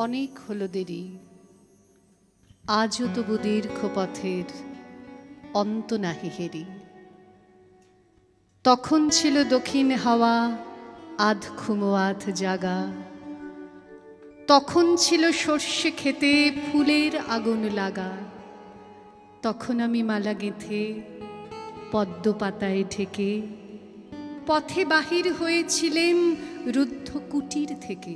অনেক হলো দেরি, আজও তবু দীর্ঘ পথের অন্ত নাহি হেরি। তখন ছিল দক্ষিণ হাওয়া আধ ঘুমো আধ জাগা, তখন ছিল সর্ষে খেতে ফুলের আগুন লাগা। তখন আমি মালা গেঁথে পদ্ম পাতায় ঢেকে পথে বাহির হয়েছিলেম রুদ্ধ কুটির থেকে।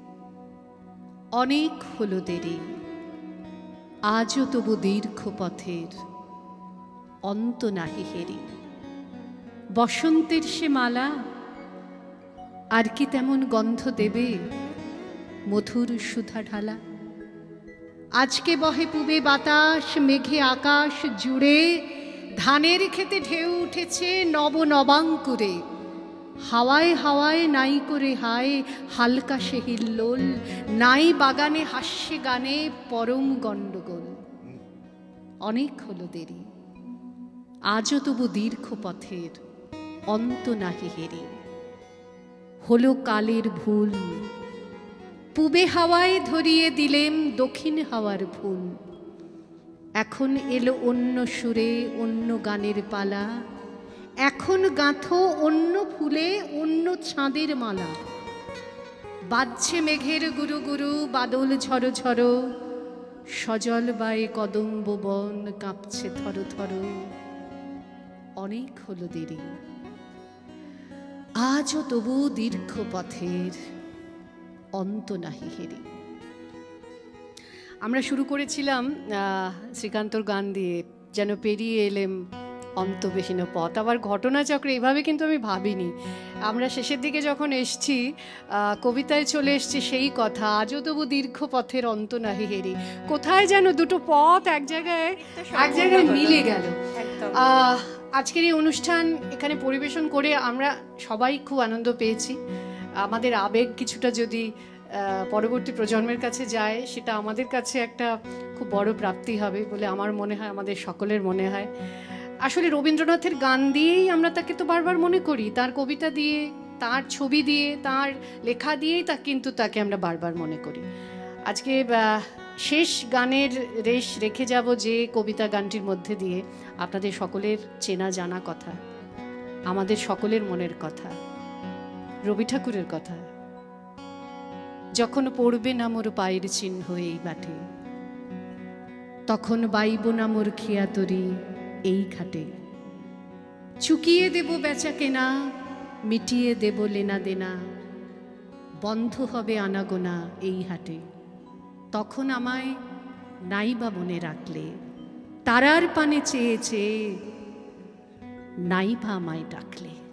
অনেক হলো দেরি, আজও তবু দীর্ঘ পথের অন্ত নাহি হেরি। বসন্তের সে মালা আর কি তেমন গন্ধ দেবে, মধুর সুধা ঢালা। আজকে বহে পুবে বাতাস, মেঘে আকাশ জুড়ে, ধানের খেতে ঢেউ উঠেছে নব নবাঙ্কুরে। হাওয়ায় হাওয়ায় নাই করে হায় হালকা সে হিল্লোল, নাই বাগানে হাস্যে গানে পরম গণ্ডগোল। অনেক হলো দেরি, আজও তবু দীর্ঘ পথের অন্ত নাহি হেরি। হলো কালের ভুল, পূবে হাওয়ায় ধরিয়ে দিলেম দক্ষিণ হাওয়ার ফুল। এখন এলো অন্য সুরে অন্য গানের পালা, এখন গাঁথো অন্য ফুলে অন্য চাঁদের মালা। বাজছে মেঘের গুরু গুরু, বাদল ঝড়ো ঝড়ো, সজল বায়ে কদম্ব বন কাঁপছে থর থর। অনেক হলো দেরি, আজও তবু দীর্ঘ পথের অন্ত নাহি হেরি। আমরা শুরু করেছিলাম শ্রীকান্তর গান দিয়ে, যেন পেরিয়ে এলেম অন্তবিহীন পথ। আবার ঘটনাচক্রে এভাবে কিন্তু আমি ভাবিনি। আমরা শেষের দিকে যখন এসছি, কবিতায় চলে এসছি সেই কথা, আজও তবু দীর্ঘ পথের অন্ত নাহি হেরি। কোথায় যেন দুটো পথ এক জায়গায় মিলে গেল। আজকের এই অনুষ্ঠান এখানে পরিবেশন করে আমরা সবাই খুব আনন্দ পেয়েছি। আমাদের আবেগ কিছুটা যদি পরবর্তী প্রজন্মের কাছে যায়, সেটা আমাদের কাছে একটা খুব বড় প্রাপ্তি হবে বলে আমার মনে হয়, আমাদের সকলের মনে হয়। আসলে রবীন্দ্রনাথের গান দিয়েই আমরা তাকে তো বারবার মনে করি, তার কবিতা দিয়ে, তার ছবি দিয়ে, তার লেখা দিয়েই কিন্তু তাকে আমরা বারবার মনে করি। আজকে শেষ গানের রেশ রেখে যাব যে কবিতা গানটির মধ্যে দিয়ে, আপনাদের সকলের চেনা জানা কথা, আমাদের সকলের মনের কথা, রবি ঠাকুরের কথা। যখন পড়বে না মোর পায়ের চিহ্ন এই বাটে, তখন বাইব না মোর খেয়া তরি এই ঘাটে। চুকিয়ে দেব বেচা কেনা, মিটিয়ে দেব লেনা দেনা, বন্ধ হবে আনাগোনা এই হাটে। তখন আমায় নাই বা মনে রাখলে, তারার পানে চেয়ে চেয়ে নাই বা আমায় ডাকলে।